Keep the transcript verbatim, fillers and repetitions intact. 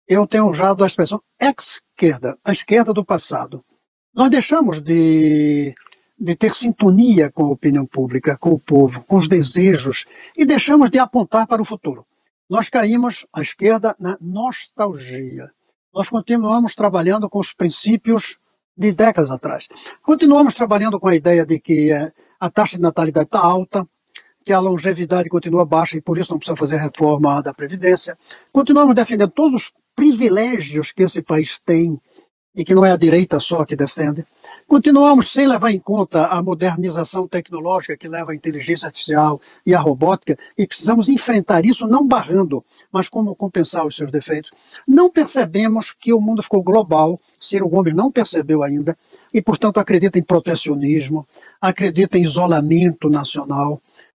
eu tenho usado a expressão ex-esquerda, a esquerda do passado. Nós deixamos de, de ter sintonia com a opinião pública, com o povo, com os desejos, e deixamos de apontar para o futuro. Nós caímos, à esquerda, na nostalgia. Nós continuamos trabalhando com os princípios de décadas atrás. Continuamos trabalhando com a ideia de que a taxa de natalidade está alta, que a longevidade continua baixa e por isso não precisa fazer reforma da Previdência. Continuamos defendendo todos os privilégios que esse país tem e que não é a direita só que defende. Continuamos sem levar em conta a modernização tecnológica que leva à inteligência artificial e à robótica e precisamos enfrentar isso não barrando, mas como compensar os seus defeitos. Não percebemos que o mundo ficou global, Ciro Gomes não percebeu ainda e, portanto, acredita em protecionismo, acredita em isolamento nacional,